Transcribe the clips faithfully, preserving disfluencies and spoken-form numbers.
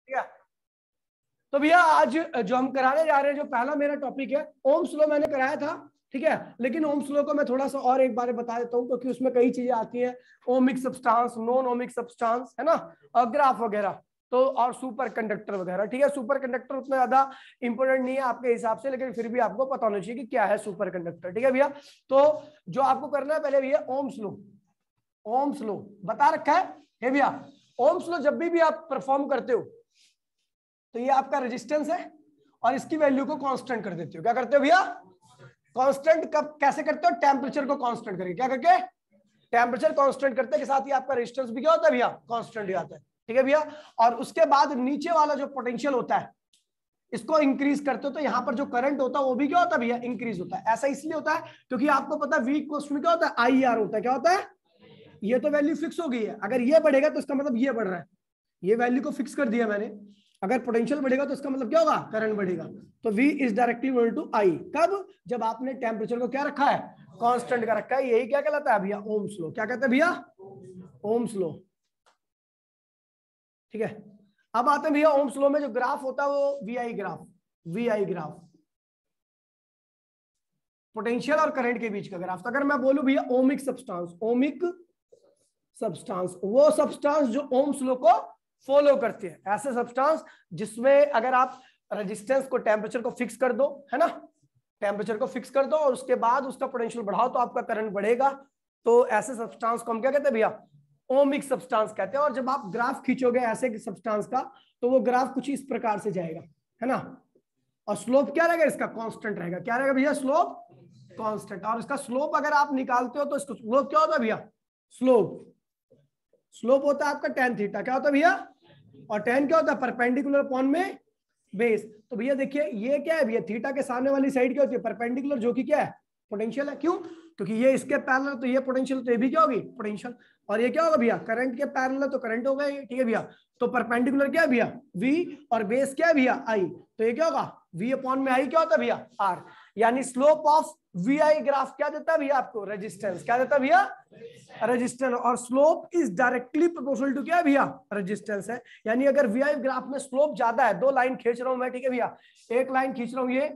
ठीक है। तो भैया आज जो हम कराने जा रहे हैं, जो पहला मेरा टॉपिक है ओम्स लॉ, मैंने कराया था, ठीक है, लेकिन ओम्स लॉ को मैं थोड़ा सा और एक बार बता देता हूँ, क्योंकि उसमें कई चीजें आती हैं, ohmic substance, non ohmic substance, है ना, और ग्राफ वगैरह, तो और सुपर कंडक्टर वगैरह। ठीक है, सुपर कंडक्टर उतना ज्यादा इंपॉर्टेंट नहीं है आपके हिसाब से, लेकिन फिर भी आपको पता होना चाहिए कि क्या है सुपर कंडक्टर। ठीक है भैया, तो जो आपको करना है पहले भैया ओम्स लॉ, ओम्स लॉ बता रखा है भैया। ओम्स लॉ जब भी भी आप परफॉर्म करते हो तो ये आपका रेजिस्टेंस है और इसकी वैल्यू को कांस्टेंट कर देते हो। क्या करते हो भैया? कांस्टेंट कब कैसे करते हो? टेम्परेचर को कांस्टेंट करके। क्या करके? टेम्परेचर कांस्टेंट करते के साथ ही आपका रेजिस्टेंस भी क्या होता है भैया? कांस्टेंट ही आता है। ठीक है भैया, और उसके बाद नीचे वाला जो पोटेंशियल होता है इसको इंक्रीज करते हो तो यहाँ पर जो करंट होता है वो भी क्या होता है भैया? इंक्रीज होता है। ऐसा इसलिए होता है क्योंकि आपको पता है वी इक्वल्स टू क्या होता है? आई आर होता है। क्या होता है? ये तो वैल्यू फिक्स हो गई है, अगर ये बढ़ेगा तो इसका मतलब ये बढ़ रहा है, ये वैल्यू को फिक्स कर दिया मैंने। अगर पोटेंशियल बढ़ेगा तो इसका मतलब क्या होगा? करंट बढ़ेगा। तो V is directly equal to I। कब? जब आपने टेम्परेचर को क्या रखा है? कांस्टेंट का रखा है। यही क्या कहलाता है भैया? Ohm's law. क्या कहते हैं भैया? Ohm's law. ठीक है, अब आते हैं भैया ओम्स लॉ में जो ग्राफ होता है वो V I graph. V I graph potential और करंट के बीच का ग्राफ। तो अगर मैं बोलूं भैया ओमिक सब्सटेंस, ओमिक सब्सटेंस वो सब्सटेंस जो ओम्स लॉ को फॉलो करते हैं, ऐसे सब्सटेंस जिसमें अगर आप रेजिस्टेंस को, टेम्परेचर को फिक्स कर दो, है ना, टेम्परेचर को फिक्स कर दो और उसके बाद उसका पोटेंशियल बढ़ाओ तो आपका करंट बढ़ेगा। तो ऐसे सब्सटेंस को हम क्या कहते हैं भैया? ओमिक सब्सटेंस कहते हैं। और जब आप ग्राफ खींचोगे ऐसे सब्सटेंस का तो वो ग्राफ कुछ इस प्रकार से जाएगा, है ना, और स्लोप क्या रहेगा इसका? कांस्टेंट रहेगा। क्या रहेगा भैया? Slope constant. और इसका स्लोप अगर आप निकालते हो तो इसका स्लोप क्या होता है भैया? स्लोप स्लोप होता है आपका टेन थीटा। क्या होता है भैया? और टेन क्या होता है? परपेंडिकुलर अपॉन में बेस। तो भैया देखिए ये क्या है भैया? थीटा के सामने वाली साइड क्या होती है? परपेंडिकुलर, जो कि क्या है? पोटेंशियल है। क्यों? क्योंकि ये इसके पैरेलल, तो ये पोटेंशियल, तो ये भी क्या होगी? पोटेंशियल। और ये क्या होगा भैया? करंट के पैरेलल, तो करंट होगा ये। ठीक है भैया, तो परपेंडिकुलर क्या है भैया? V और बेस क्या है भैया? I। तो ये क्या होगा? V अपॉन में I क्या होता है भैया? R। यानी slope of V I graph क्या देता है भैया आपको? रेजिस्टेंस। क्या देता है भैया? रेजिस्टेंस। और slope is directly proportional to क्या भैया? रेजिस्टेंस है। यानी अगर वी आई ग्राफ में स्लोप ज्यादा है, दो लाइन खींच रहा हूं मैं, ठीक है भैया, एक लाइन खींच रहा हूं, ये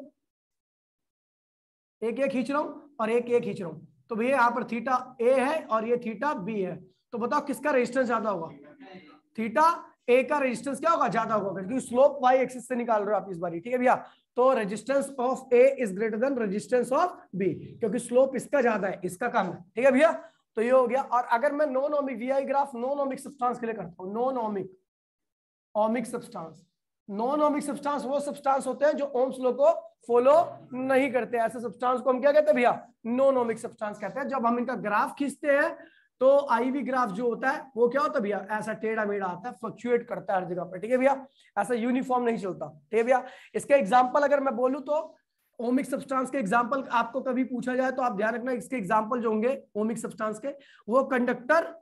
एक ये खींच रहा हूं और एक ये खींच रहा हूं, तो भैया यहाँ पर थीटा ए है और ये थीटा बी है। तो बताओ किसका रेजिस्टेंस ज्यादा होगा? थीटा ए का रेजिस्टेंस क्या होगा? ज्यादा होगा, क्योंकि स्लोप वाई एक्सिस से निकाल रहे हो आप इस बारी। ठीक है भैया, तो resistance of A is greater than resistance of B, क्योंकि स्लोप इसका ज्यादा है, इसका कम है। ठीक है भैया, तो ये हो गया। और अगर मैं non ohmic V I graph non ohmic substance के लिए करता हूँ, non ohmic, ohmic substance, non ohmic substance वो सब्सटेंस होते हैं जो ओम्स लॉ को फॉलो नहीं करते। ऐसे सब्सटेंस को हम क्या कहते हैं भैया? नॉन ओमिक सब्सटेंस कहते हैं। जब हम इनका ग्राफ खींचते हैं तो आईवी ग्राफ जो होता है वो क्या होता है भैया? ऐसा टेढ़ा मेढ़ा आता है, फ्लक्चुएट करता है हर जगह पर। ठीक है भैया, ऐसा यूनिफॉर्म नहीं चलता। ठीक है भैया, इसके एग्जांपल अगर मैं बोलूं तो ओमिक सब्सटेंस के एग्जांपल आपको कभी पूछा जाए तो आप ध्यान रखना, इसके एग्जांपल जो होंगे ओमिक सब्सटेंस के, वो conductor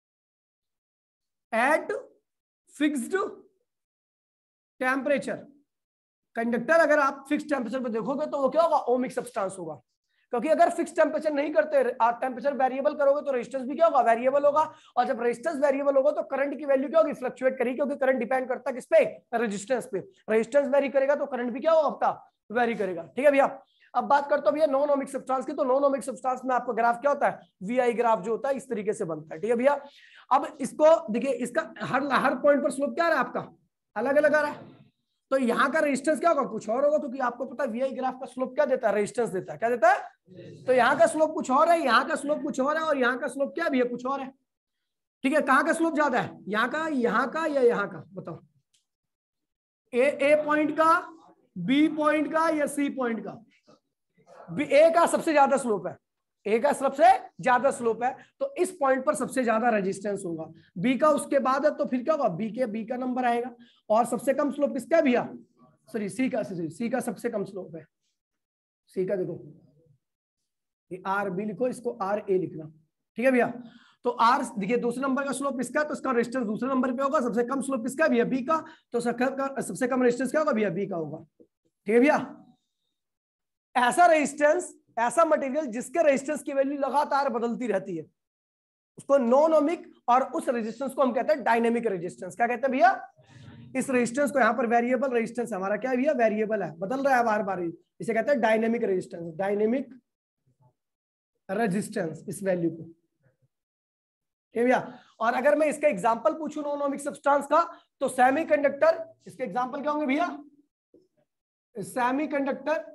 at fixed temperature. Conductor अगर आप फिक्स टेम्परेचर पे देखोगे तो वो क्या होगा? ओमिक सब्सटेंस होगा। क्योंकि अगर फिक्स टेम्परेचर नहीं करते, आप टेम्परेचर वेरिएबल करोगे तो रेजिस्टेंस भी क्या होगा? वेरिएबल होगा। और जब रेजिस्टेंस वेरिएबल होगा तो करंट की वैल्यू क्या होगी? फ्लक्चुएट करेगी, क्योंकि करंट डिपेंड करता है किस पे? रेजिस्टेंस पे। रेजिस्टेंस वेरी करेगा तो करंट भी क्या होगा आपका? वेरी करेगा। ठीक है भैया, अब बात करता हूं भैया नॉन ओमिक सब्सटेंस की। तो नॉन ओमिक सब्सटेंस में आपका ग्राफ क्या होता है? वी आई ग्राफ जो होता है इस तरीके से बनता है। ठीक है भैया, अब इसको देखिए, इसका हर हर पॉइंट पर स्लोप क्या आ रहा है आपका? अलग अलग आ रहा है। तो यहाँ का रेजिस्टेंस क्या होगा? कुछ और होगा, क्योंकि आपको पता है वी आई ग्राफ का स्लोप क्या देता है? रेजिस्टेंस देता है। क्या देता है? तो यहाँ का स्लोप कुछ और है, यहाँ का स्लोप कुछ और है, और यहाँ का स्लोप क्या भी है? कुछ और है। ठीक है, कहाँ का स्लोप ज्यादा है? यहाँ का, यहाँ का, या यहाँ का? बताओ, ए ए पॉइंट का, बी पॉइंट का, या सी पॉइंट का? ए का सबसे ज्यादा स्लोप है, ए का सबसे ज्यादा स्लोप है, तो इस पॉइंट पर सबसे ज्यादा रेजिस्टेंस होगा। बी का उसके बाद है तो फिर क्या होगा? बी के बी का नंबर आएगा। और सबसे कम स्लोप किसका है भैया? सॉरी सी का, सॉरी सी का सबसे कम स्लोप है। सी का देखो, आर बी लिखो, इसको आर ए लिखना। ठीक है भैया, तो आर देखिए दूसरे नंबर का स्लोप इसका, तो इसका रेजिस्टेंस दूसरे नंबर पे होगा। सबसे कम स्लोप किसका भैया? बी का, तो सबसे कम रेजिस्टेंस क्या होगा भैया? बी का होगा। ठीक है भैया, ऐसा रेजिस्टेंस, ऐसा मटेरियल जिसके रेजिस्टेंस की वैल्यू लगातार बदलती रहती है, उसको नॉन ओमिक, और उस रेजिस्टेंस को हम कहते हैं डायनेमिक रेजिस्टेंस। क्या कहते हैं भैया? इस रेजिस्टेंस को यहाँ पर वेरिएबल रेजिस्टेंस हमारा क्या है भैया, वेरिएबल है, बदल रहा है बार बार, इसे कहते हैं डायनेमिक रेजिस्टेंस, डायनेमिक रेजिस्टेंस इस वैल्यू को, ठीक है भैया। और अगर मैं इसका एग्जांपल पूछूं नॉन ओमिक सब्सटेंस का, तो सेमीकंडक्टर, इसके एग्जांपल क्या होंगे भैया, सेमीकंडक्टर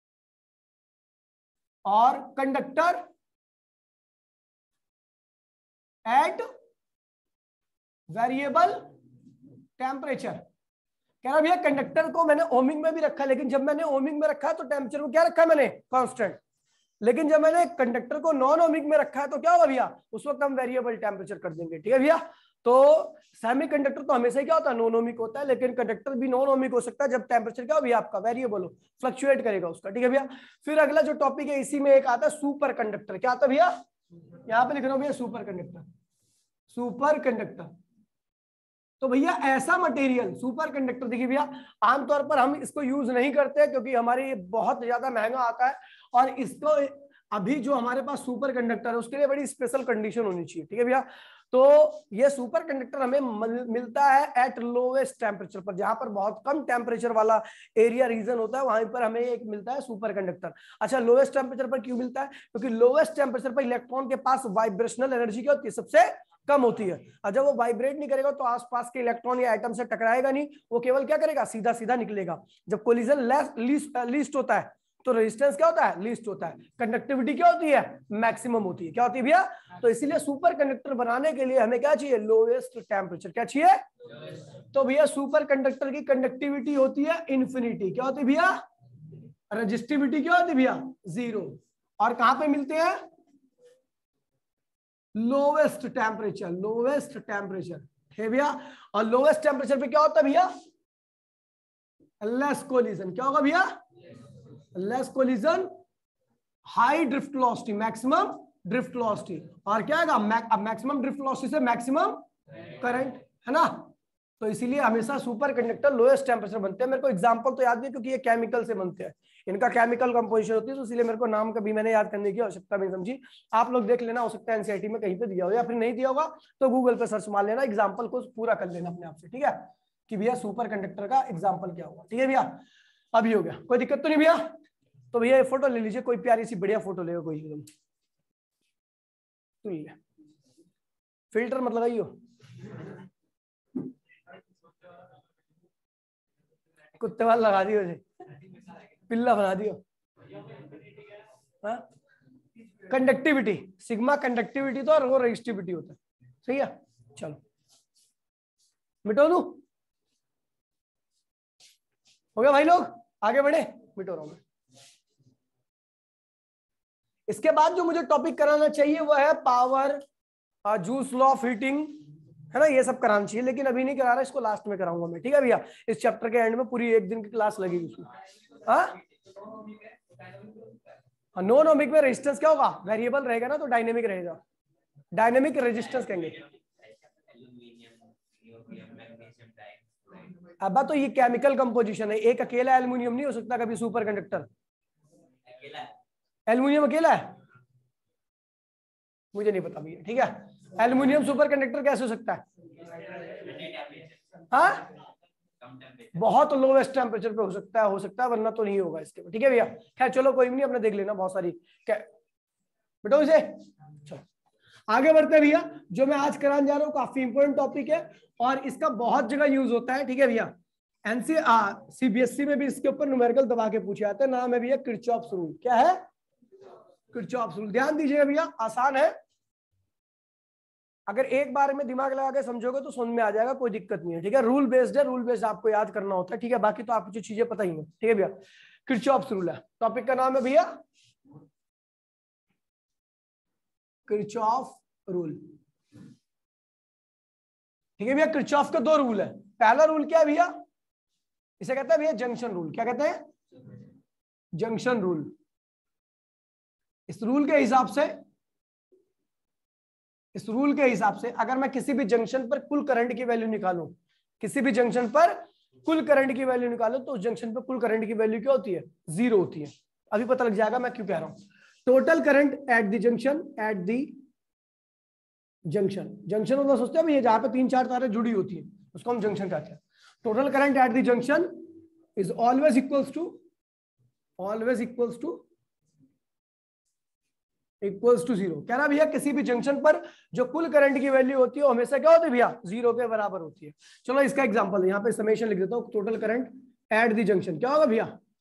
और कंडक्टर एट वेरिएबल टेम्परेचर। कह रहा भैया कंडक्टर को मैंने ओमिक में भी रखा, लेकिन जब मैंने ओमिक में रखा है तो टेम्परेचर को क्या रखा है मैंने, कांस्टेंट, लेकिन जब मैंने कंडक्टर को नॉन ओमिक में रखा है तो क्या होगा भैया, उस वक्त हम वेरिएबल टेम्परेचर कर देंगे, ठीक है भैया। तो सेमीकंडक्टर तो हमेशा ही क्या होता है, नॉन ओमिक होता है, लेकिन कंडक्टर भी नॉन ओमिक हो सकता है जब टेम्परेचर क्या हो भैया आपका, वेरिएबल हो, फ्लक्चुएट करेगा उसका, ठीक है भैया। फिर अगला जो टॉपिक है इसी में एक आता है सुपर कंडक्टर, क्या आता है भैया, यहाँ पे लिख रहा हूं भैया सुपर कंडक्टर, सुपर कंडक्टर। तो भैया ऐसा मटेरियल सुपर कंडक्टर, देखिए भैया आमतौर पर हम इसको यूज नहीं करते क्योंकि हमारे बहुत ज्यादा महंगा आता है, और इसको अभी जो हमारे पास सुपर कंडक्टर है उसके लिए बड़ी स्पेशल कंडीशन होनी चाहिए, ठीक है भैया। तो ये सुपर कंडक्टर हमें मिलता है एट लोवेस्ट टेम्परेचर पर, जहां पर बहुत कम टेम्परेचर वाला एरिया रीजन होता है वहीं पर हमें एक मिलता है सुपर कंडक्टर। अच्छा लोवेस्ट टेम्परेचर पर क्यों मिलता है, क्योंकि लोवेस्ट टेम्परेचर पर इलेक्ट्रॉन के पास वाइब्रेशनल एनर्जी क्या होती है, सबसे कम होती है, और जब वो वाइब्रेट नहीं करेगा तो आसपास के इलेक्ट्रॉन या एटम से टकराएगा नहीं, वो केवल क्या करेगा, सीधा सीधा निकलेगा। जब कोलिजन लीस्ट लीस्ट होता है तो रेजिस्टेंस क्या होता है, लीस्ट होता है, कंडक्टिविटी क्या होती है, मैक्सिमम होती है, क्या होती है भैया। तो इसीलिए सुपर कंडक्टर बनाने के लिए हमें क्या चाहिए, लोएस्ट टेम्परेचर, क्या चाहिए, तो भैया सुपर कंडक्टर की कंडक्टिविटी होती है इन्फिनिटी, क्या होती है भैया, रेजिस्टिविटी क्या होती है भैया, जीरो। और कहां पे मिलते हैं, लोवेस्ट टेम्परेचर, लोवेस्ट टेम्परेचर है भैया। और लोवेस्ट टेम्परेचर पे क्या होता है भैया, लेस कोलिजन, क्या होगा भैया, less collision, high drift velocity, maximum drift velocity, और क्या आएगा, मैक्सिमम ड्रिफ्ट वेलोसिटी से मैक्सिमम करंट, है ना। तो इसीलिए हमेशा सुपर कंडक्टर लोएस्ट टेम्परेचर बनते हैं। मेरे को एग्जांपल तो याद नहीं क्योंकि ये केमिकल से बनते हैं, इनका केमिकल कंपोजिशन होती है, तो इसलिए मेरे को नाम कभी मैंने याद करने की आवश्यकता नहीं समझी। आप लोग देख लेना, हो सकता है एनसीईआरटी में कहीं पे दिया हो, या फिर नहीं दिया होगा तो गूगल पे सर्च मार लेना, एग्जाम्पल को पूरा कर लेना अपने आप से, ठीक है, कि भैया सुपर कंडक्टर का एग्जाम्पल क्या हुआ, ठीक है भैया। अभी हो गया, कोई दिक्कत तो नहीं भैया। तो भैया फोटो ले लीजिए, कोई प्यारी सी बढ़िया फोटो लेगा कोई, एकदम फिल्टर मत लगाइयो, कुत्ते वाला लगा दियो, पिल्ला बना दियो। कंडक्टिविटी सिग्मा कंडक्टिविटी तो, और वो रेजिस्टिविटी होता है, सही है। चलो मिटो दूं, हो गया भाई, लोग आगे बढ़े, मिटो रहा हूं मैं। इसके बाद जो मुझे टॉपिक कराना चाहिए वो है पावर, जूस लॉ ऑफ हीटिंग, है ना, ये सब कराना चाहिए, लेकिन अभी नहीं करा रहा, इसको लास्ट में कराऊंगा मैं, ठीक है भैया। इस चैप्टर के एंड में पूरी एक दिन की क्लास लगेगी उसमें। हाँ नॉन ओमिक में रेजिस्टेंस क्या होगा, वेरिएबल रहेगा ना, तो डायनेमिक रहेगा, डायनेमिक रेजिस्टेंस कहेंगे। अब तो ये केमिकल कंपोजिशन है, एक अकेला एल्युमिनियम नहीं हो सकता कभी सुपर कंडक्टर, एल्युमिनियम अकेला है, मुझे नहीं पता भैया, ठीक है। एल्युमिनियम सुपर कंडक्टर कैसे हो सकता है, हाँ बहुत लोवेस्ट टेम्परेचर पे हो सकता है, हो सकता है वरना तो नहीं होगा इसके, ठीक है भैया। खैर चलो कोई नहीं, अपने देख लेना, बहुत सारी क्या बेटो इसे। चलो आगे बढ़ते हैं भैया, जो मैं आज कराने जा रहा हूँ काफी इंपॉर्टेंट टॉपिक है और इसका बहुत जगह यूज होता है, ठीक है भैया। एनसी सीबीएसई में भी इसके ऊपर न्यूमेरिकल दबा के पूछे जाते हैं, नाम है भैया किरचॉफ्स रूल। क्या है, किरचॉफ्स रूल। ध्यान दीजिएगा भैया, आसान है, अगर एक बार में दिमाग लगा के समझोगे तो समझ में आ जाएगा, कोई दिक्कत नहीं है, ठीक है। रूल बेस्ड है, रूल बेस्ड आपको याद करना होता है, ठीक है। बाकी तो आपको जो चीजें पता ही है, ठीक है भैया। किरचॉफ्स रूल है, टॉपिक का नाम है भैया किरचॉफ रूल, ठीक है भैया। किरचॉफ के दो रूल है, पहला रूल क्या है भैया, इसे कहते हैं भैया जंक्शन रूल। क्या कहते हैं, जंक्शन रूल। इस रूल के हिसाब से इस रूल के हिसाब से अगर मैं किसी भी जंक्शन पर कुल करंट की वैल्यू निकालूं, किसी भी जंक्शन पर कुल करंट की वैल्यू निकालूं, तो उस जंक्शन पर कुल करंट की वैल्यू क्या होती है, जीरो होती है। अभी पता लग जाएगा मैं क्यों कह रहा हूं। Total current at the junction, at the junction, junction मतलब सोचते हैं ये जहां पे तीन चार तारें जुड़ी होती है उसको हम जंक्शन कहते हैं। Total current at the junction is always equals to always equals to equals to zero. कह रहा भैया किसी भी जंक्शन पर जो कुल करंट की वैल्यू होती है वो हमेशा क्या होती है भैया, जीरो के बराबर होती है। चलो इसका एग्जांपल यहाँ पे समेशन लिख देता हूँ, total current at the junction क्या होगा भैया,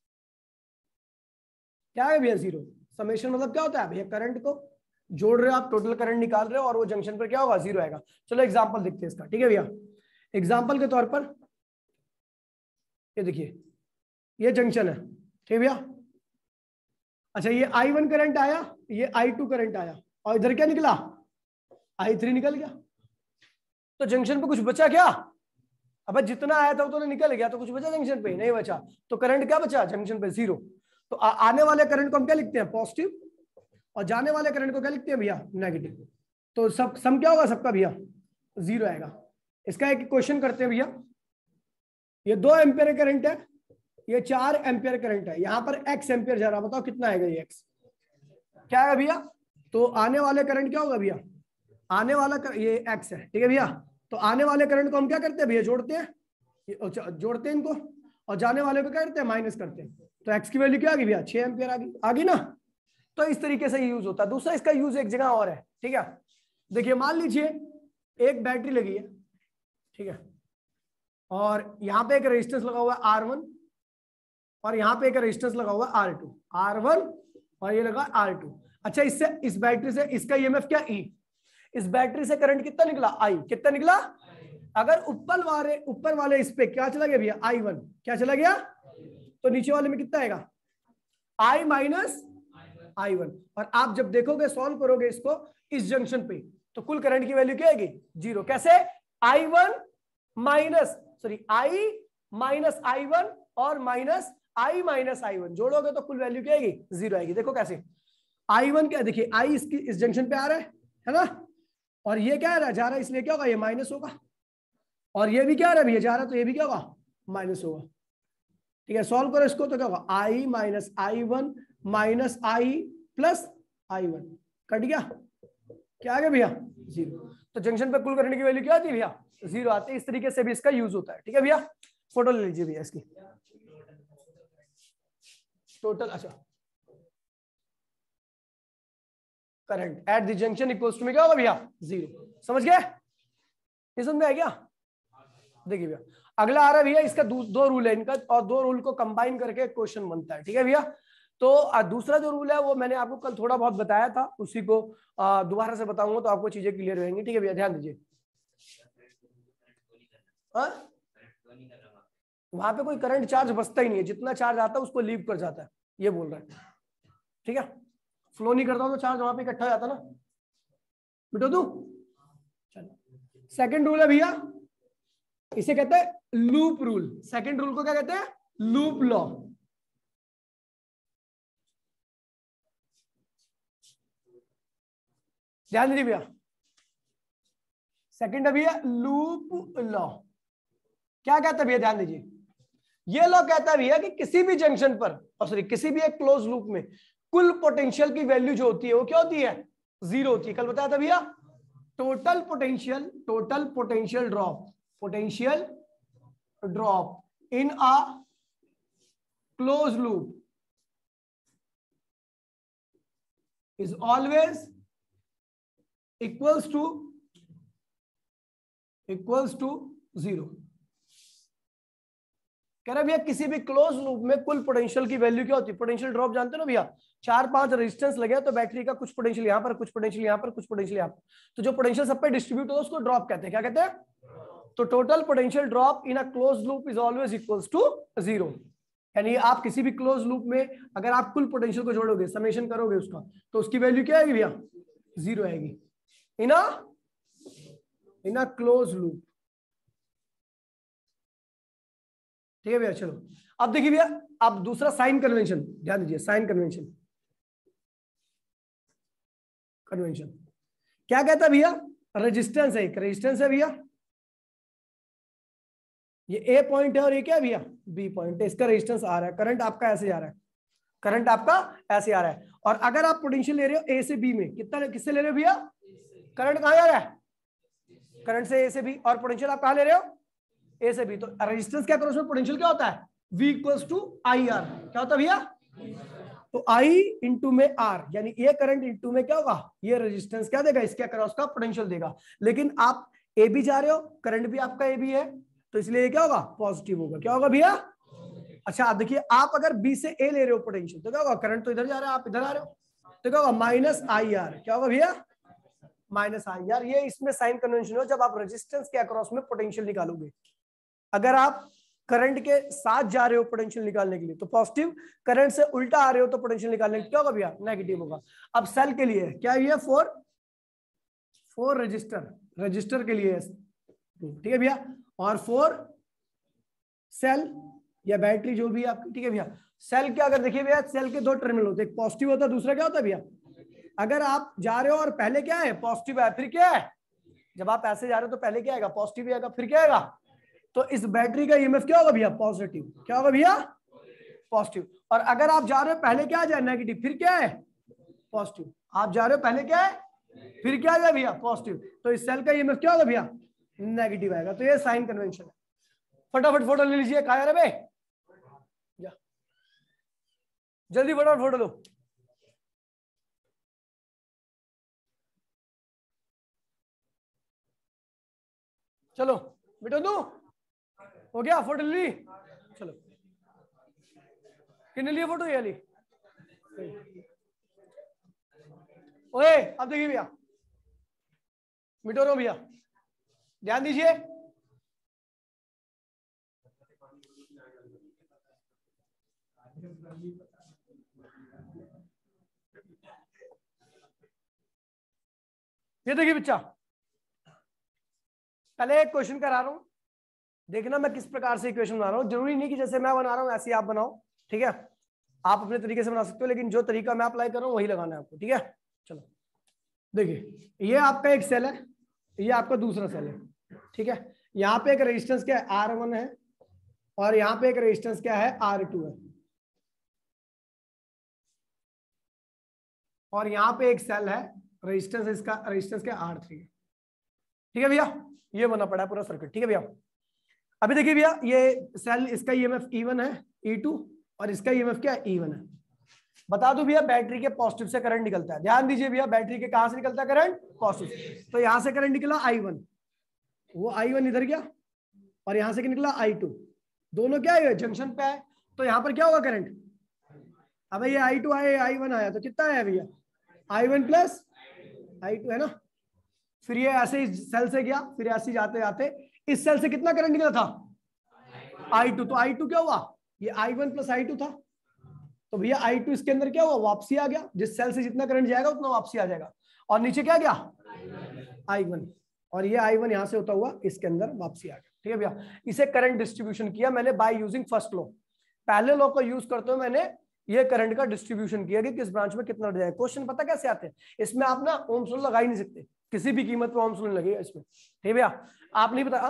क्या है भैया, जीरो। समेशन मतलब क्या होता है भैया, करंट को जोड़ रहे हो आप, टोटल करंट निकाल रहे हो और वो जंक्शन पर क्या होगा, जीरो आएगा। चलो एग्जाम्पल देखते हैं इसका, ठीक है भैया। एग्जाम्पल के तौर पर ये देखिए ये जंक्शन है, ठीक है भैया। अच्छा ये आई वन करंट आया, ये आई टू करंट आया और इधर क्या निकला, आई थ्री निकल गया। तो जंक्शन पे कुछ बचा क्या, अब जितना आया था वो तो निकल गया, तो कुछ बचा जंक्शन पे नहीं बचा, तो करंट क्या बचा जंक्शन पे, जीरो। तो आ, आने वाले करंट को हम क्या लिखते हैं, पॉजिटिव, और जाने वाले करंट को क्या लिखते हैं भैया, नेगेटिव। तो सब सम क्या होगा सबका भैया, जीरो आएगा। इसका एक क्वेश्चन करते हैं भैया। ये दो एम्पियर करंट है, ये चार एम्पियर करंट है, यहाँ पर एक्स एम्पियर जा रहा, बताओ कितना आएगा ये एक्स, क्या है भैया। तो आने वाले करंट क्या होगा भैया, आने वाला कर, ये एक्स है, ठीक है भैया। तो आने वाले करंट को हम क्या करते हैं भैया, जोड़ते हैं, जोड़ते हैं इनको, और जाने वाले को क्या करते हैं, माइनस करते हैं। तो एक्स की वैल्यू क्या आ गई भैया, छह एम्पियर आ गई, आ गई ना। तो इस तरीके से यूज होता है। दूसरा इसका यूज एक जगह और है, ठीक है। देखिए मान लीजिए एक बैटरी लगी है, ठीक है, और यहाँ पे एक रेजिस्टेंस लगा हुआ है आर वन, और यहाँ पे एक रेजिस्टेंस लगा हुआ है आर टू, आर वन और ये लगा आर टू। अच्छा इससे इस बैटरी से इसका ईएमएफ क्या, ई। इस बैटरी से करंट कितना निकला, आई, कितना निकला। अगर ऊपर वाले ऊपर वाले इस पे क्या चला गया भैया, आई वन, क्या चला गया, तो नीचे वाले में कितना आएगा, आई माइनस आई वन। और आप जब देखोगे, सॉल्व करोगे इसको इस जंक्शन पे, तो कुल करंट की वैल्यू क्या आएगी, जीरो। कैसे, I one minus sorry I minus I one और minus I minus I one जोड़ोगे तो कुल वैल्यू क्या आएगी, जीरो आएगी। देखो कैसे, आई वन क्या, देखिए आई इसकी इस जंक्शन पे आ रहा है है ना, और ये क्या आ रहा है, जा रहा है, इसलिए क्या होगा, ये माइनस होगा, और ये भी क्या आ रहा है भैया, जा रहा है, तो ये भी क्या होगा, माइनस होगा। ठीक है, सॉल्व करो इसको, तो क्या होगा, I minus I one minus I plus I one, cut गया, क्या आ गया भैया, जीरो। तो जंक्शन पे कुल करंट की वैल्यू क्या आती है भैया, जीरो आती है। इस तरीके से भी इसका यूज होता है, ठीक है भैया। फोटो ले लीजिए भैया इसकी, टोटल, अच्छा current at the junction equals to में क्या होगा भैया, जीरो। समझ गए, ये समझ में आ गया। देखिए भैया अगला आ रहा है भैया, इसका दो, दो रूल है इनका, और दो रूल को कंबाइन करके क्वेश्चन बनता है, ठीक है भैया। तो दूसरा जो रूल है वो मैंने आपको कल थोड़ा बहुत बताया था, उसी को दोबारा से बताऊंगा तो आपको चीजें क्लियर रहेंगी, ठीक है भैया, ध्यान दीजिए। वहां पे कोई करंट चार्ज बचता ही नहीं है, जितना चार्ज आता है उसको लीव कर जाता है, ये बोल रहा है, ठीक है। फ्लो नहीं करता तो चार्ज वहां पे इकट्ठा हो जाता ना, मिटो दू। चलो सेकंड रूल है भैया, इसे कहते हैं लूप रूल। सेकंड रूल को क्या कहते हैं, लूप लॉ। ध्यान दीजिए भैया, सेकंड है भैया लूप लॉ। क्या कहता है भैया, ध्यान दीजिए, ये लॉ कहता है भैया कि किसी भी जंक्शन पर, और सॉरी किसी भी एक क्लोज लूप में कुल पोटेंशियल की वैल्यू जो होती है वो क्या होती है, जीरो होती है। कल बताया था भैया, total potential total potential drop potential drop in a close loop is always equals to equals to zero. कह रहा भैया किसी भी क्लोज लूप में कुल पोटेंशियल की वैल्यू क्या होती है, पोटेंशियल ड्रॉप जानते हो ना भैया, चार पांच रेजिस्टेंस लगे तो बैटरी का कुछ पोटेंशियल यहाँ पर, कुछ पोटेंशियल यहाँ पर, कुछ पोटेंशियल यहाँ पर, तो जो पोटेंशियल सब पे डिस्ट्रीब्यूट होता है उसको ड्रॉप कहते हैं। क्या कहते हैं, तो total potential drop in a close loop is always equals to zero. यानी आप किसी भी क्लोज लूप में अगर आप कुल पोटेंशियल को जोड़ोगे, समेशन करोगे उसका, तो उसकी वैल्यू क्या आएगी भैया, जीरो आएगी इन अ इन अ क्लोज लूप, ठीक है भैया। चलो अब देखिए भैया, अब दूसरा साइन कन्वेंशन, ध्यान दीजिए, साइन कन्वेंशन कन्वेंशन क्या कहता है भैया, रेजिस्टेंस है, एक रेजिस्टेंस है भैया, ये ए पॉइंट है और ये क्या है भैया, बी पॉइंट है, इसका रेजिस्टेंस आ रहा है, करंट आपका ऐसे जा रहा है, करंट आपका ऐसे आ रहा है। और अगर आप पोटेंशियल ले रहे हो ए से बी में, कितना किससे ले रहे हो भैया, करंट कहां जा रहा है, करंट से ए से बी, और पोटेंशियल आप कहां ले रहे हो, ए से बी। तो रेजिस्टेंस के अक्रॉस में पोटेंशियल क्या होता है, V equals to I R. क्या होता है भैया, तो I इंटू में R, यानी ये करंट इंटू में क्या होगा, ये रेजिस्टेंस क्या देगा, इसके अक्रॉस का पोटेंशियल देगा। लेकिन आप ए बी जा रहे हो, करंट भी आपका ए बी है, तो इसलिए ये क्या होगा, पॉजिटिव होगा। क्या होगा भैया, अच्छा आप देखिए, आप अगर बी से ए ले रहे हो पोटेंशियल, तो क्या होगा, करंट तो इधर जा रहा है, आप इधर आ रहे हो, तो क्या होगा, माइनस आई आर। क्या होगा भैया, माइनस आई आर। ये इसमें साइन कन्वेंशन हो जब आप रेजिस्टेंस के अक्रॉस में पोटेंशियल निकालोगे। अगर आप करंट के साथ जा रहे हो पोटेंशियल निकालने के लिए तो पॉजिटिव, करंट से उल्टा आ रहे हो तो पोटेंशियल निकालने के लिए क्या होगा भैया, नेगेटिव होगा। अब सेल के लिए क्या है, फोर फोर रजिस्टर, रजिस्टर के लिए ठीक है भैया, और फोर सेल या बैटरी जो भी आपकी, ठीक है भैया। सेल के अगर देखिए भैया, सेल के दो टर्मिनल होते हैं, एक पॉजिटिव होता है, दूसरा क्या होता है भैया, अगर आप जा रहे हो और पहले क्या है, पॉजिटिव है, फिर क्या है, जब आप ऐसे जा रहे हो तो पहले क्या आएगा, पॉजिटिव आएगा, फिर क्या आएगा, तो इस बैटरी का ईएमएफ क्या होगा भैया, पॉजिटिव। क्या होगा भैया, पॉजिटिव। और अगर आप जा रहे हो पहले क्या आ जाए, नेगेटिव, फिर क्या है, पॉजिटिव। आप जा रहे हो पहले क्या है, फिर क्या आ जाए भैया, पॉजिटिव, तो इस सेल का ईएमएफ क्या होगा भैया, नेगेटिव आएगा। तो ये साइन कन्वेंशन है। फटाफट फोटो ले लीजिए, कहा रे बे, जल्दी फटाफट फोटो लो। चलो बेटा, दो हो गया, फोटो ली, चलो कितने लिए फोटो, ये ली। ओए अब देखिए भैया, मिटो रहो भैया, ध्यान दीजिए। ये देखिए बच्चा, पहले एक क्वेश्चन करा रहा हूं, देखना मैं किस प्रकार से इक्वेशन बना रहा हूं। जरूरी नहीं कि जैसे मैं बना रहा हूं ऐसे आप बनाओ, ठीक है, आप अपने तरीके से बना सकते हो, लेकिन जो तरीका मैं अप्लाई कर रहा हूं वही लगाना है आपको, ठीक है। चलो देखिए, ये आपका एक सेल है, ये आपका दूसरा सेल है, ठीक है। यहाँ पे एक रेजिस्टेंस क्या है, आर वन है, और यहाँ पे एक रेजिस्टेंस क्या है, आर टू है, और यहाँ पे एक सेल है, रेजिस्टेंस इसका रेजिस्टेंस क्या, आर थ्री, ठीक है भैया। ये बना पड़ा है पूरा सर्किट, ठीक है भैया। अभी देखिए भैया, ये सेल इसका ईएमएफ ई वन है, ई टू, और इसका ईएमएफ क्या है, ई वन है। बता दो भैया, बैटरी के पॉजिटिव से करंट निकलता है। ध्यान दीजिए भैया, बैटरी के कहां से निकलता है करंट, पॉजिटिव। तो यहां से करंट निकला आई वन, वो आई वन इधर गया, और यहां से निकला आई टू, दोनों क्या है, जंक्शन पे है। तो यहां पर क्या होगा करंट, अब ये आई टू आया, आई वन आया, तो कितना आया भैया, I one plus I two है ना। फिर ये ऐसे ही सेल से गया, फिर ऐसे जाते जाते इस सेल से कितना करंट निकला था, आई टू। तो आई टू क्या हुआ, ये I one plus I two था, तो भैया आई टू इसके अंदर क्या हुआ, वापसी आ गया। जिस सेल से जितना करंट जाएगा उतना वापसी आ जाएगा, और नीचे क्या गया, आई वन, और ये आई वन यहां से होता हुआ इसके अंदर वापसी आ गया, ठीक है भैया। इसे करंट डिस्ट्रीब्यूशन किया मैंने बाय यूजिंग फर्स्ट लॉ। पहले लॉ को यूज करते हुए मैंने ये करंट का डिस्ट्रीब्यूशन किया कि किस ब्रांच में कितना जाएगा। क्वेश्चन पता कैसे आते हैं, इसमें आप ना ओम्स लॉ लगा ही नहीं सकते, किसी भी कीमत पे ओम्स लॉ नहीं लगेगा इसमें, ठीक है भैया। आप नहीं पता,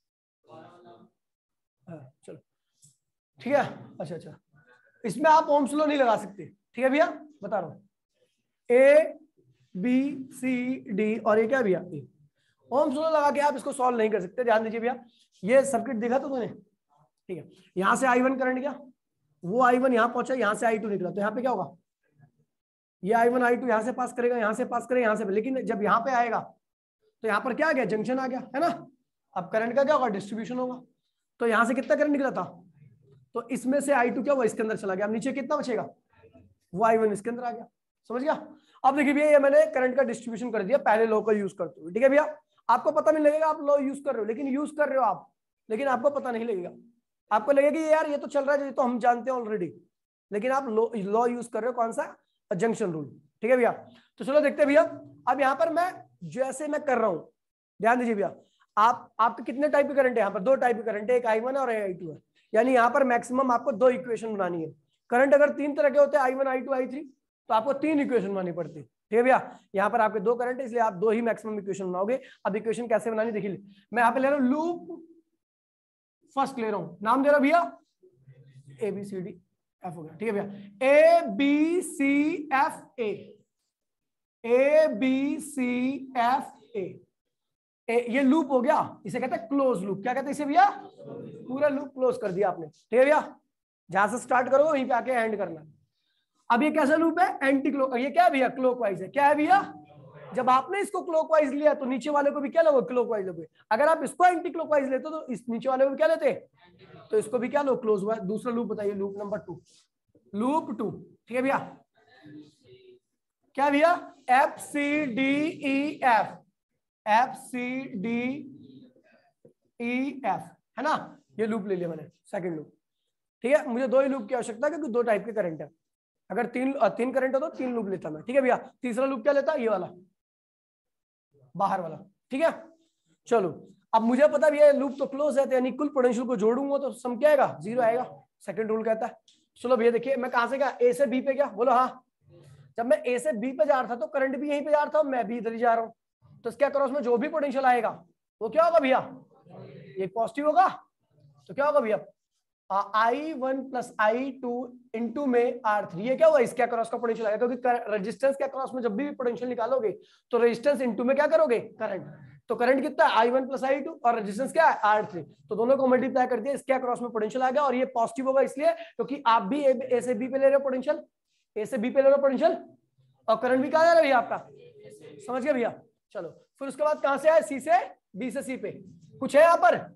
चलो ठीक है, अच्छा अच्छा, इसमें आप ओम्स लॉ नहीं लगा सकते, ठीक है भैया, बता रहा हूं। ए बी सी डी, और ये क्या भैया, ओम्स लॉ लगा के आप इसको सॉल्व नहीं कर सकते। ध्यान दीजिए भैया, ये सर्किट दिखा तो तूने, ठीक है। यहां से आई वन करंट गया, वो आई वन यहां पहुंचा, यहां से आई टू निकला, तो यहाँ पे क्या होगा, ये आई वन आई टू यहां से पास करेगा, यहां से पास करेगा, यहां से, लेकिन जब यहाँ पे आएगा तो यहाँ पर क्या आ गया, जंक्शन आ गया, है ना। अब करंट का क्या होगा, डिस्ट्रीब्यूशन होगा। तो यहां से कितना करंट निकला था, तो इसमें से आई टू क्या हुआ, इसके अंदर चला गया। अब नीचे कितना बचेगा, वो आई वन इसके अंदर आ गया, समझ गया। अब देखिए भैया, ये मैंने करंट का डिस्ट्रीब्यूशन कर दिया पहले लॉ का यूज करते हुए, ठीक है भैया। आपको पता नहीं लगेगा आप लॉ यूज कर रहे हो, लेकिन यूज कर रहे हो आप, लेकिन आपको पता नहीं लगेगा। आपको लगेगा कि यार ये तो चल रहा है, ये तो हम जानते हैं ऑलरेडी, लेकिन आप लॉ यूज कर रहे हो, कौन सा, जंक्शन रूल, ठीक है भैया। तो चलो देखते हैं भैया, अब यहाँ पर मैं जैसे मैं कर रहा हूं, ध्यान दीजिए भैया, आप आपके कितने टाइप के करंट है, यहाँ पर दो टाइप के करंट है, एक आई वन है और आई टू है। यानी यहाँ पर मैक्सिमम आपको दो इक्वेशन बनानी है। करंट अगर तीन तरह के होते हैं, I one I two I three, तो आपको तीन इक्वेशन बनानी पड़ती है, ठीक है भैया। यहाँ पर आपके दो करंट है, इसलिए आप दो ही मैक्सिमम इक्वेशन बनाओगे। अब इक्वेशन कैसे बनानी देखिए, मैं यहाँ पे ले रहा हूँ लूप फर्स्ट ले रहा हूँ, नाम दे रहा हूँ भैया A B C D F हो गया, ठीक है भैया। A B C F A, A B C F A, ये लूप हो गया, इसे कहते हैं क्लोज लूप। क्या कहते हैं इसे भैया? पूरा लूप क्लोज कर दिया आपने, ठीक है भैया। जहां से स्टार्ट करो वहीं पे आके एंड करना। अब ये कैसा लूप है? Anti clock. ये क्या है भैया? क्लॉकवाइज है। क्या है भैया? जब आपने इसको क्लॉकवाइज लिया तो नीचे वाले को भी क्या लोगे? क्लॉकवाइज लोगे। अगर आप इसको एंटी क्लॉकवाइज लेते तो इस नीचे वाले को भी क्या लेते? तो इसको भी क्या लो? क्लोज हुआ। दूसरा लूप बताइए, loop number two, loop two, ठीक है भैया। क्या भैया? F C D E F, F C D E F, है ना? ये लूप ले लिया मैंने, सेकंड लूप, ठीक है। मुझे दो ही लूप की आवश्यकता है क्योंकि दो टाइप के करंट है। अगर तीन तीन करंट हो तो तीन लूप लेता मैं, ठीक है भैया। तीसरा लूप क्या लेता? ये वाला, बाहर वाला, ठीक है। चलो, अब मुझे पता भैया लूप तो क्लोज है, तो यानी कुल पोटेंशियल को जोड़ूंगा तो सम क्या आएगा? जीरो आएगा। सेकंड रूल कहता है। चलो भैया देखिए, मैं कहां से गया? ए से बी पे गया, बोलो हाँ। जब मैं ए से बी पे जा रहा था तो करंट भी यहीं पे जा रहा था, मैं भी इधर ही जा रहा हूँ, तो इसके अक्रॉस में जो भी पोटेंशियल आएगा वो क्या होगा भैया? ये पॉजिटिव होगा। तो क्या होगा भैया? I one plus I two into में आर थ्री, ये क्या हुआ? इसके अक्रॉस का पोटेंशियल आएगा, क्योंकि रेजिस्टेंस के अक्रॉस में जब भी पोटेंशियल निकालोगे तो रेजिस्टेंस इंटू में क्या करोगे? करंट। तो करंट कितना है? I one plus I two, और रेजिस्टेंस क्या है? R three. तो दोनों को मल्टीप्लाई कर दिया, इसके अक्रॉस में पोटेंशियल आ गया, और ये पॉजिटिव होगा इसलिए क्योंकि आप भी ए से बी पे ले रहे हो पोटेंशियल, ए से बी पे ले रहे हो पोटेंशियल, और करंट भी कहां जा रहा है भैया आपका? समझ गए भैया? चलो, फिर उसके बाद कहां से आए? सी से बी से सी पे। कुछ है यहाँ पर?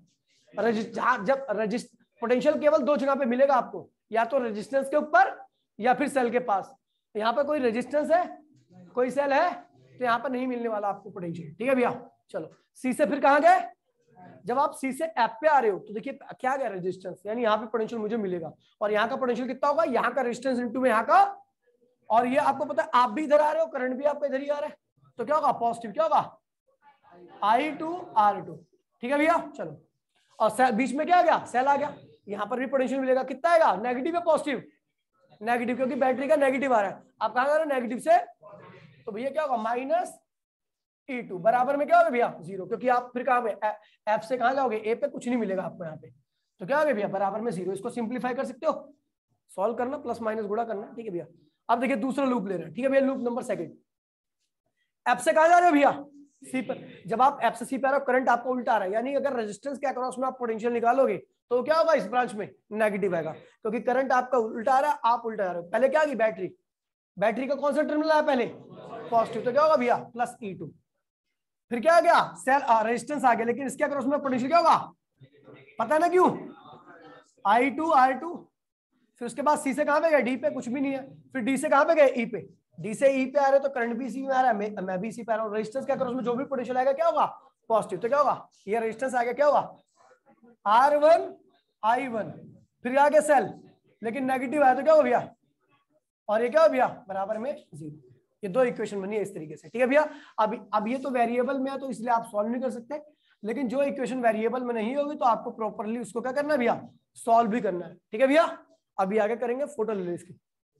जब रजिस्ट पोटेंशियल केवल दो जगह पे मिलेगा आपको, या तो रेजिस्टेंस के ऊपर या फिर सेल के पास। यहाँ पर कोई रेजिस्टेंस है, कोई सेल है, तो यहाँ पर नहीं मिलने वाला आपको पोटेंशियल, ठीक है भैया। चलो, सी से फिर कहाँ गए? जब आप सी से एफ पे आ रहे हो तो देखिए क्या गया? रेजिस्टेंस, यानी यहाँ पे पोटेंशियल मुझे मिलेगा, और यहाँ का पोटेंशियल कितना होगा? यहाँ का रेजिस्टेंस इंटू में यहाँ का, और ये आपको पता है आप भी इधर आ रहे हो, करंट भी आपका इधर ही आ रहा है, तो क्या होगा? पॉजिटिव। क्या होगा? आई टू आर टू, ठीक है भैया। चलो, और सेल बीच में क्या आ गया? सेल आ गया। यहाँ पर भी पोटेंशियल मिलेगा, कितना आएगा? नेगेटिव या पॉजिटिव? नेगेटिव, क्योंकि बैटरी का नेगेटिव आ रहा है। आप कहां जा रहे हो? नेगेटिव से, तो भैया क्या होगा? माइनस ई टू बराबर में क्या होगा भैया? जीरो, क्योंकि आप फिर कहां पे? एफ से कहां जाओगे? ए पे कुछ नहीं मिलेगा आपको यहाँ पे, तो क्या होगा भैया? बराबर में जीरो। इसको सिंप्लीफाई कर सकते हो, सॉल्व करना, प्लस माइनस गुणा करना, ठीक है भैया। अब देखिए दूसरा लूप ले रहे हैं, ठीक है भैया। लूप नंबर सेकंड, एफ से कहां जा रहे हो भैया? सी पर। जब आप एफ से सी पे आ रहे हो, करंट आपको उल्टा आ रहा है, यानी अगर रेजिस्टेंस के अक्रॉस में आप पोटेंशियल निकालोगे तो क्या होगा? इस ब्रांच में नेगेटिव आएगा, क्योंकि करंट आपका उल्टा आ रहा है, आप उल्टा आ रहे हो। पहले क्या की? बैटरी, बैटरी का कौन सा टर्मिनल आया पहले? पॉजिटिव, तो क्या होगा भैया? Plus E two. फिर क्या आ गया? सेल रेजिस्टेंस आ गया, लेकिन इसके अक्रॉस में पोटेंशियल क्या होगा? पता है ना क्यों? I two R two. फिर उसके बाद सी से कहां पे गए? डी पे, कुछ भी नहीं है। फिर डी से कहां पे गए? ई पे। डी से ई पे आ रहे तो करंट भी सी में आ रहा है, मैं, मैं भी सी पे आ रहा हूँ। रेजिस्टेंस के अक्रॉस में जो भी पोटेंशियल आएगा क्या होगा? पॉजिटिव। तो क्या होगा? ये रेजिस्टेंस आ गया, क्या होगा? R one I one. फिर आ गया सेल, लेकिन नेगेटिव आया तो क्या हो भैया? और ये क्या हो भैया? बराबर में जीरो। ये दो इक्वेशन बनी है इस तरीके से, ठीक है भैया। अब अब ये तो वेरिएबल में है तो इसलिए आप सॉल्व नहीं कर सकते, लेकिन जो इक्वेशन वेरिएबल में नहीं होगी तो आपको प्रॉपरली उसको क्या करना है भैया? सॉल्व भी करना है, ठीक है भैया। अभी आगे करेंगे, फोटो ले लो इसकी।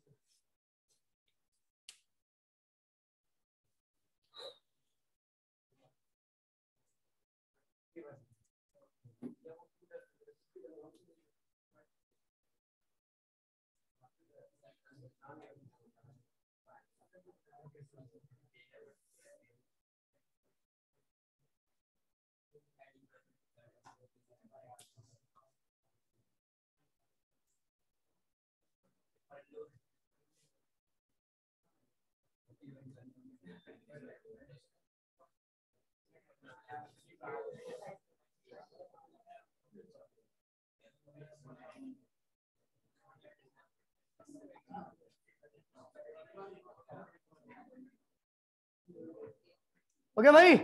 ओके भाई,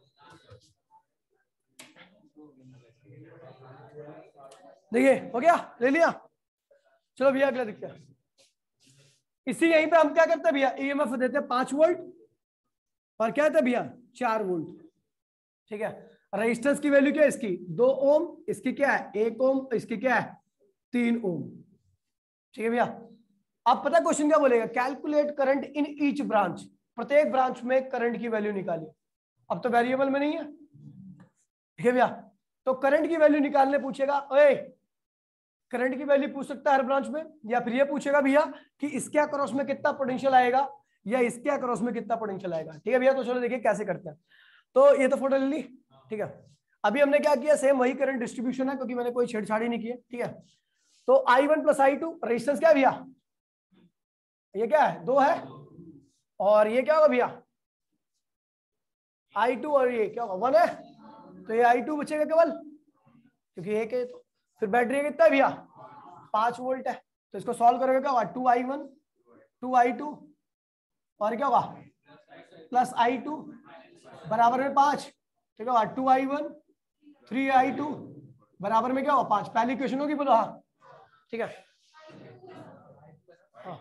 देखिए हो गया, ले लिया। चलो भैया अगला देखते हैं। इसी यहीं पे हम क्या करते हैं भैया? ईएमएफ देते हैं पांच वोल्ट, और क्या है भैया? चार वोल्ट, ठीक है। रेजिस्टेंस की वैल्यू क्या है इसकी? दो ओम, इसकी क्या है? एक ओम, इसकी क्या है? तीन ओम, ठीक है भैया। अब पता क्वेश्चन क्या बोलेगा? Calculate current in each branch, प्रत्येक ब्रांच में करंट की वैल्यू निकालिए। अब तो वेरिएबल में नहीं है, ठीक है भैया। तो करंट की वैल्यू निकालने पूछेगा, ओए करंट की वैल्यू पूछ सकता है हर ब्रांच में, या फिर ये पूछेगा भैया कि इसके अक्रॉस में कितना पोटेंशियल आएगा, या इसके अक्रॉस में कितना पोटेंशियल आएगा, ठीक है भैया। तो चलो देखिए कैसे करते हैं। तो ये तो फोटो ले ली, ठीक है। अभी हमने क्या किया, सेम वही करंट डिस्ट्रीब्यूशन है क्योंकि मैंने कोई छेड़छाड़ी नहीं की है, ठीक है। तो I one plus I two, resistance क्या है भैया, ये क्या है, दो है, और ये क्या होगा भैया आई टू, और ये क्या होगा वन है, तो ये आई टू बचेगा केवल क्योंकि एक है। तो फिर बैटरी कितना है भैया, पांच वोल्ट है, तो इसको सॉल्व करोगे क्या होगा, two I one two I two और क्या होगा प्लस आई टू बराबर में पांच, ठीक है। Two I one three I two बराबर में क्या होगा पांच, पहली इक्वेशन होगी, बोलो हाँ, ठीक है। हाँ।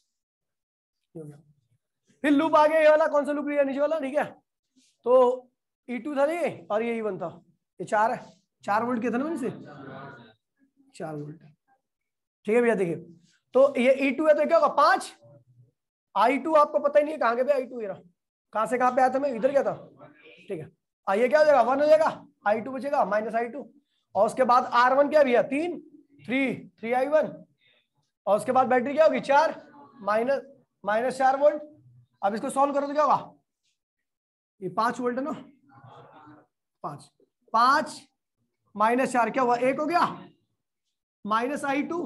फिर लूप आ गया, ये वाला कौन सा लूप लिया, नीचे वाला, ठीक है। तो ई टू था ये और ये ई वन था, ये चार है, चार वोल्ट के था ना इनसे, चार वोल्ट, ठीक है भैया। देखिए तो ये ई टू है तो क्या होगा पांच, आई टू आपको पता ही नहीं है कहां गया आई टू, ये कहां से कहां पे आया था, मैं इधर गया था, ठीक है। आइए क्या हो जाएगा, वन हो जाएगा, आई टू बचेगा माइनस आई टू, और उसके बाद आर वन क्या भैया तीन, थ्री थ्री आई वन, और उसके बाद बैटरी क्या होगी चार, माइनस माइनस चार वोल्ट। अब इसको सॉल्व करो तो क्या होगा, ये पांच वोल्ट है ना, पांच पांच माइनस चार क्या हुआ, एक हो गया, minus I two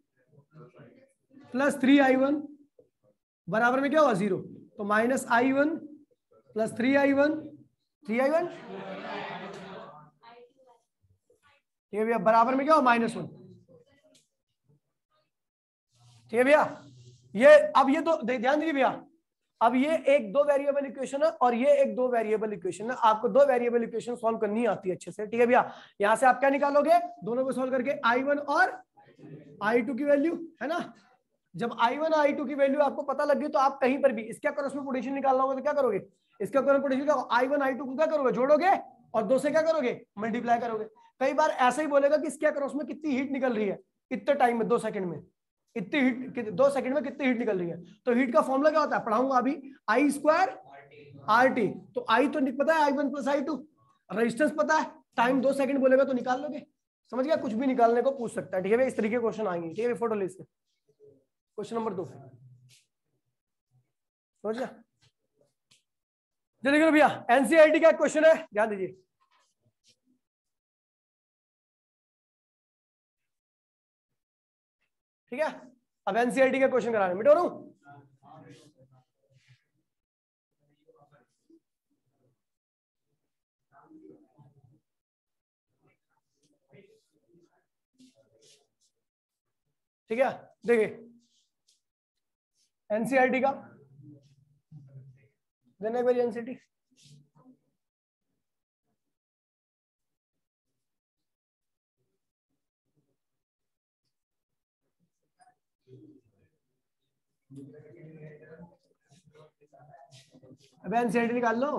plus three I one बराबर में क्या हुआ जीरो, तो minus I one plus three I one, three I one, ठीक है भैया, बराबर में क्या हुआ माइनस वन, ठीक है भैया। ये अब ये तो ध्यान दीजिए भैया, अब ये एक दो वेरिएबल इक्वेशन है और ये एक दो वेरिएबल इक्वेशन है, आपको दो वेरिएबल इक्वेशन सॉल्व करनी आती है अच्छे से, ठीक है भैया। यहां से आप क्या निकालोगे, दोनों को सॉल्व करके आई वन और आई टू की वैल्यू, है ना। जब आई वन आई टू की वैल्यू आपको पता लग गई तो आप कहीं पर भी इसका क्रॉस में पोटेंशियल निकालना होगा तो क्या करोगे, इसका क्रॉस में पोटेंशियल क्या होगा, आई वन आई टू को क्या करोगे, जोड़ोगे और दो से क्या करोगे मल्टीप्लाई करोगे। कई बार ऐसा ही बोलेगा कि इसके क्रॉस में कितनी हीट निकल रही है इतने टाइम में, दो सेकंड में इतनी हीट, दो सेकंड में कितनी हीट निकल रही है। तो हीट का फॉर्मूला क्या होता है, पढ़ाऊंगा अभी, आई स्क्वायर आर टी। तो आई तो पता है I one plus I two, resistance पता है, टाइम दो सेकंड बोलेगा तो निकाल लोगे, समझ गया, कुछ भी निकालने को पूछ सकता है, ठीक है। इस तरीके क्वेश्चन आएंगे, ठीक है। फोटो ले इससे, क्वेश्चन नंबर दो, समझ गया। देखिए भैया एनसीईआरटी का क्वेश्चन है, ध्यान दीजिए। ठीक है, अब एनसीईआरटी का क्वेश्चन कराने मिटो रहा हूं, ठीक है। देखिए एनसीईआरटी का देना एक बार एनसीईआरटी, अब एनसीईआरटी निकाल लो।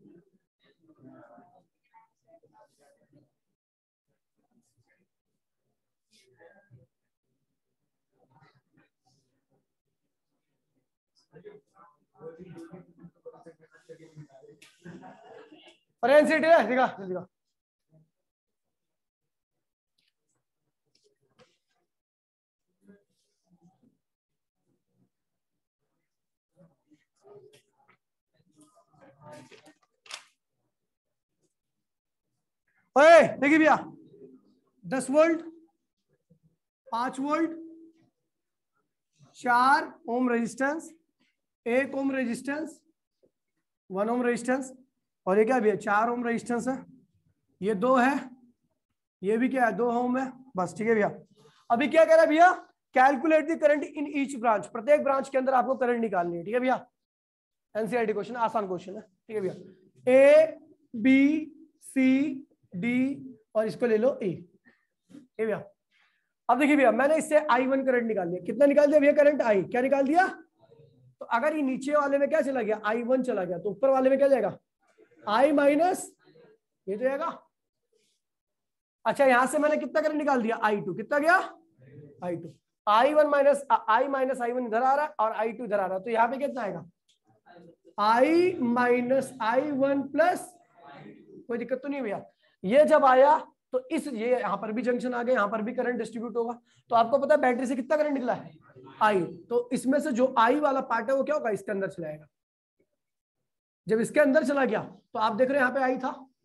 और एनसीईआरटी है, दिखा दिखा, ओए देखिए भैया, दस वोल्ट, पांच वोल्ट, चार ओम रेजिस्टेंस, एक ohm resistance, one ohm resistance, और ये क्या भैया चार ओम रेजिस्टेंस है, ये दो है, ये भी क्या है दो ओम है, बस, ठीक है भैया। अभी क्या कह रहा है भैया, calculate the current in each branch, प्रत्येक ब्रांच के अंदर आपको करंट निकालनी है, ठीक है भैया। एनसीईआरटी क्वेश्चन, आसान क्वेश्चन है, ठीक है भैया। ए बी सी डी और इसको ले लो ए, ठीक है भैया। अब देखिए भैया मैंने इससे आई वन करंट निकाल लिया, कितना निकाल दिया भैया करंट, आई क्या निकाल दिया। तो अगर ये नीचे वाले में क्या चला गया, आई वन चला गया, तो ऊपर वाले में क्या जाएगा, आई माइनस ये जाएगा। अच्छा यहां से मैंने कितना करंट निकाल दिया, आई टू, कितना गया I two, I one minus I minus I one इधर आ रहा है और आई टू इधर आ रहा है, तो यहाँ पे कितना आएगा, I minus I one plus, कोई दिक्कत तो नहीं भैया। ये जब आया तो इस ये यहां पर भी जंक्शन आ गया, यहां पर भी करंट डिस्ट्रीब्यूट होगा, तो आपको पता है बैटरी से कितना करंट निकला है, आई। तो इसमें से जो आई वाला पार्ट है वो क्या होगा, इसके अंदर चला जाएगा। जब इसके अंदर चला गया तो आप देख रहे हैं यहाँ पे आई था,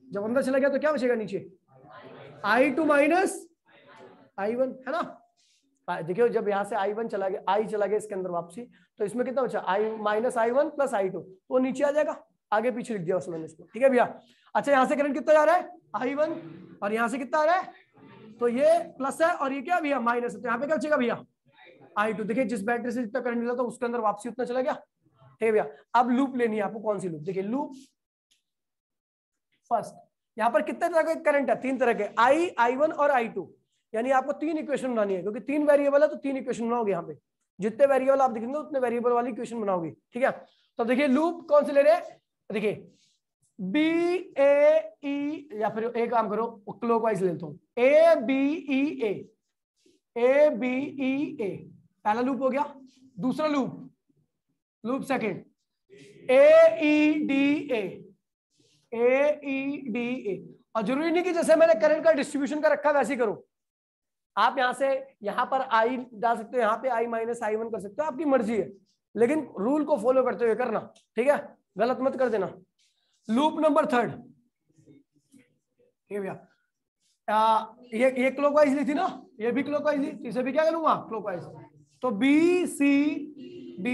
जब अंदर चला गया तो क्या बचेगा नीचे, I two minus I one, है ना। देखियो जब यहाँ से आई वन चला गया, आई चला गया इसके अंदर वापसी, तो इसमें कितना बचा, I minus I one plus I two, तो नीचे आ जाएगा, आगे पीछे लिख दिया उसमें मैंने इसको, ठीक है भैया। अच्छा यहाँ से करंट कितना जा रहा है, आई वन, और यहाँ से कितना आ रहा है, तो ये प्लस है और ये क्या भैया माइनस है, तो यहाँ पे क्या बचेगा भैया आई टू। देखिए जिस बैटरी से जितना करंट मिला था उसके अंदर वापसी उतना चला गया, ठीक है भैया। अब लूप लेनी है आपको, कौन सी लूप, देखिए लूप फर्स्ट, यहाँ पर कितने तरह के करंट है, तीन तरह के, आई, आई वन और आई टू, यानी आपको तीन इक्वेशन बनानी है, क्योंकि तीन वेरिएबल है तो तीन इक्वेशन बनाओगे। यहाँ पे जितने वेरिएबल आप दिखेंगे उतने वेरिएबल वाली इक्वेशन बनाओगे, ठीक है। तो देखिए लूप कौन से ले रहे हैं, देखिए बी ए ई, या फिर एक काम करो क्लॉकवाइज ले लेता हूं, A B E A, A B E ए, पहला लूप हो गया। दूसरा loop, loop second, A E D A, A E D A. और जरूरी नहीं कि जैसे मैंने करंट का डिस्ट्रीब्यूशन का रखा वैसे ही करो, आप यहां से यहां पर आई डाल सकते हो, यहां पे आई माइनस आई वन कर सकते हो, आपकी मर्जी है, लेकिन रूल को फॉलो करते हुए करना, ठीक है, गलत मत कर देना। लूप नंबर थर्ड, ठीक है भैया, ये ये क्लॉकवाइज ली थी ना, ये भी क्लॉकवाइज ली, इसे भी क्या करूंगा क्लॉकवाइज, तो बी सी डी।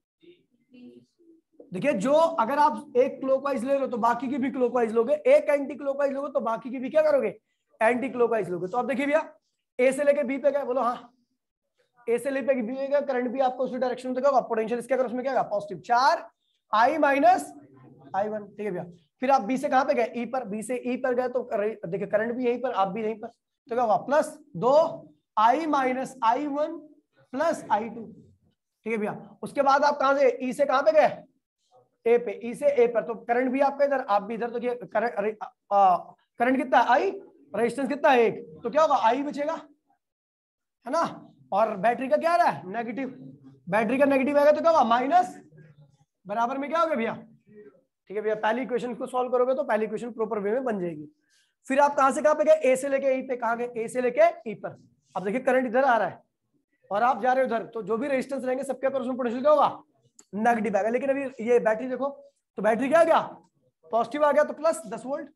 देखिए जो अगर आप एक क्लॉकवाइज ले लो तो बाकी की भी क्लॉकवाइज लोगे, एक एंटी क्लॉकवाइज लोगे तो बाकी की भी क्या करोगे, एंटी क्लॉकवाइज लोगे। तो अब देखिए भैया ए से लेके बी पे गए, बोलो हाँ, ए से लेके बी पे गए, करंट भी आपको उसी डायरेक्शन में दिखेगा, पोटेंशियल इसके अगर उसमें क्या होगा पॉजिटिव, चार आई माइनस आई वन, ठीक है भैया। फिर आप बी से कहां पे गए, ई पर, बी से ई पर गए तो देखिए करंट भी यहीं पर, आप भी यहीं पर, तो क्या होगा प्लस दो I minus I one plus I two, ठीक है भैया। उसके बाद आप कहां से, ई से कहां पे गए, ए पे, ई से ए पर, तो करंट भी आपका इधर, आप भी इधर, तो करंट करंट कितना आई, रेजिस्टेंस कितना है एक, तो क्या होगा आई बचेगा, है ना। और बैटरी का क्या आ रहा है नेगेटिव, बैटरी का नेगेटिव आएगा तो क्या होगा माइनस, बराबर में क्या होगा भैया, ठीक है भैया। पहली इक्वेशन को सॉल्व करोगे तो पहली इक्वेशन प्रॉपर वे में बन जाएगी। फिर आप कहां से कहां पे गए, ए से लेके ई पे, कहां गए, ए से लेके ई पर। अब देखिए करंट इधर आ रहा है और आप जा रहे हो उधर, तो जो भी रेजिस्टेंस रहेंगे सबके ऊपर उसमें पोटेंशियल क्या होगा नेगेटिव आएगा। लेकिन अभी ये बैटरी देखो, तो बैटरी क्या आ गया पॉजिटिव आ गया, तो प्लस दस वोल्ट,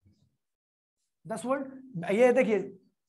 दस वोल्ट, ये देखिए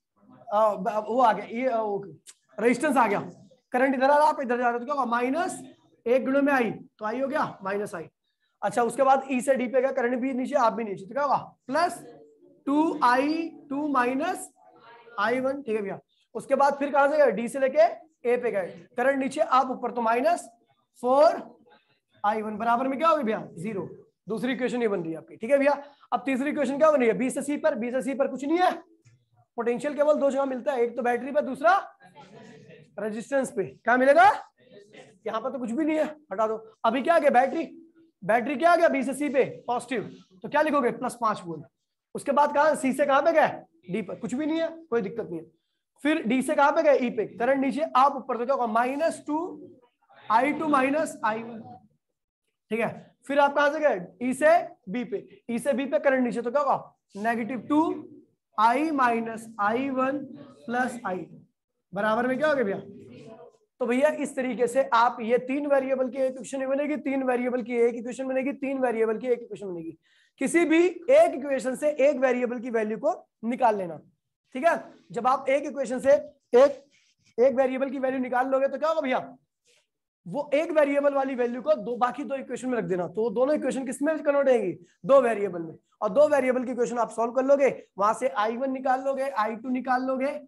वो आ गया, ये रेजिस्टेंस आ गया, करंट इधर आ रहा, आप इधर जा रहे हो तो क्या होगा माइनस एक गुणे में आई, तो आई हो गया माइनस आई। अच्छा उसके बाद ई से डी पे गया, करंट भी नीचे आप भी नीचे, तो क्या होगा plus two I two minus I one, ठीक है भैया। उसके बाद फिर कहां से गए, डी से लेके ए पे गए, करंट नीचे आप ऊपर, तो माइनस फोर आई वन, बराबर में क्या होगा भैया जीरो। दूसरी इक्वेशन ये बन रही है आपकी, ठीक है भैया। अब तीसरी इक्वेशन क्या बन रही है, बी से सी पर, बी से सी पर कुछ नहीं है, पोटेंशियल केवल दो जगह मिलता है, एक तो बैटरी पर, दूसरा रेजिस्टेंस पे। क्या मिलेगा, यहाँ पर तो कुछ भी नहीं है, हटा दो। अभी क्या आ गया बैटरी, बैटरी क्या आ गया बी से सी पे पॉजिटिव, तो क्या लिखोगे प्लस पांच वोल्ट। उसके बाद कहा सी से कहां पे गए, डी पर, कुछ भी नहीं है, कोई दिक्कत नहीं है। फिर डी से कहां पे गए, ई पे, करंट नीचे आप ऊपर, तो क्या होगा minus two I two minus I one, ठीक है। फिर आप कहां से गए, ई से बी पे, ई से बी पे करंट नीचे, तो क्या होगा negative two I minus I one plus I two, बराबर में क्या हो गया भैया। तो भैया इस तरीके से आप ये तीन वेरिएबल की एक इक्वेशन बनेगी, तीन वेरिएबल की एक इक्वेशन बनेगी, तीन वेरिएबल की एक इक्वेशन बनेगी। किसी भी एक इक्वेशन से एक वेरिएबल की वैल्यू को निकाल लेना, ठीक है। जब आप एक इक्वेशन से एक एक वेरिएबल की वैल्यू निकाल लोगे तो क्या होगा भैया, वो एक वेरिएबल वाली वैल्यू को दो बाकी दो इक्वेशन में रख देना, तो दोनों इक्वेशन किस में कन्वर्ट होंगी, दो वेरिएबल में। और दो वेरिएबल की इक्वेशन आप सॉल्व कर लोगे, वहां से आई वन निकाल लोगे, आई टू निकाल लोगे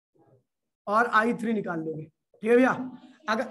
और आई थ्री निकाल लोगे, ठीक है भैया। अगर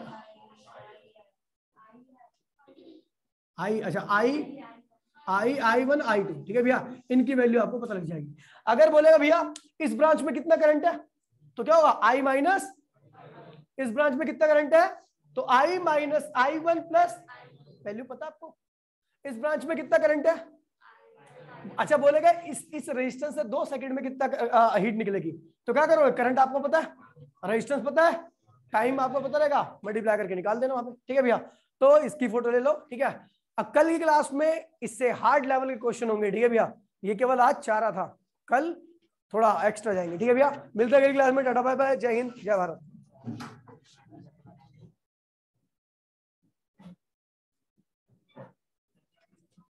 आई अच्छा आई आई आई वन आई टू, ठीक है भैया, इनकी वैल्यू आपको पता लग जाएगी। अगर बोलेगा भैया इस ब्रांच में कितना करंट है, तो क्या होगा आई माइनस, इस ब्रांच में कितना करंट है, तो I minus I one plus, value पता आपको, इस ब्रांच में कितना करंट है। अच्छा बोलेगा इस इस रेजिस्टेंस से दो सेकंड में कितना हीट निकलेगी, तो क्या करोगे, करंट आपको पता है, रेजिस्टेंस पता है, टाइम आपको पता रहेगा, मल्टीप्लाई करके निकाल देना वहां पे, ठीक है भैया। तो इसकी फोटो ले लो, ठीक है। अब कल की क्लास में इससे हार्ड लेवल के क्वेश्चन होंगे, ठीक है भैया। ये केवल आज चारा था, कल थोड़ा एक्स्ट्रा जाएंगे, ठीक है भैया। मिलते हैं अगली क्लास में, टाटा बाय बाय, जय हिंद जय भारत।